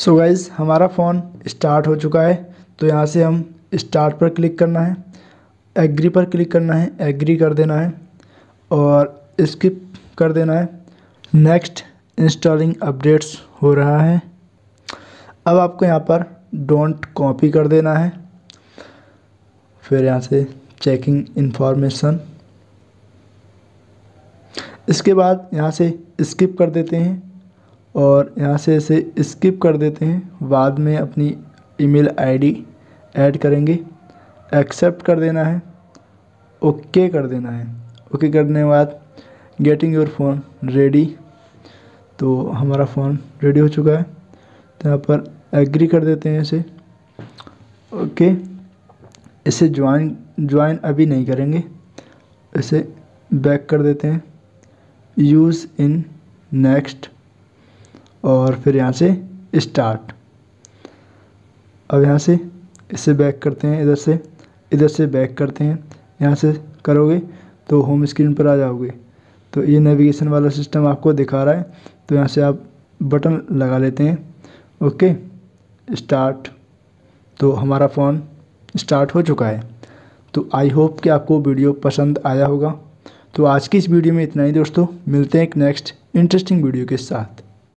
सो guys हमारा phone start हो चुका है। तो यहाँ से हम स्टार्ट पर क्लिक करना है, एग्री पर क्लिक करना है, एग्री कर देना है और स्किप कर देना है। नेक्स्ट इंस्टॉलिंग अपडेट्स हो रहा है। अब आपको यहाँ पर डोंट कॉपी कर देना है। फिर यहाँ से चेकिंग इन्फॉर्मेशन, इसके बाद यहाँ से स्किप कर देते हैं और यहाँ से इसे स्किप कर देते हैं। बाद में अपनी ईमेल आईडी ऐड करेंगे, एक्सेप्ट कर देना है, ओके कर देना है। ओके करने के बाद गेटिंग योर फ़ोन रेडी, तो हमारा फ़ोन रेडी हो चुका है। तो यहाँ पर एग्री कर देते हैं इसे, ओके। इसे ज्वाइन अभी नहीं करेंगे, इसे बैक कर देते हैं, यूज़ इन नेक्स्ट और फिर यहाँ से स्टार्ट। अब यहाँ से इसे बैक करते हैं, इधर से बैक करते हैं। यहाँ से करोगे तो होम स्क्रीन पर आ जाओगे। तो ये नेविगेशन वाला सिस्टम आपको दिखा रहा है, तो यहाँ से आप बटन लगा लेते हैं, ओके स्टार्ट। तो हमारा फ़ोन स्टार्ट हो चुका है। तो आई होप कि आपको वीडियो पसंद आया होगा। तो आज की इस वीडियो में इतना ही दोस्तों, मिलते हैं एक नेक्स्ट इंटरेस्टिंग वीडियो के साथ।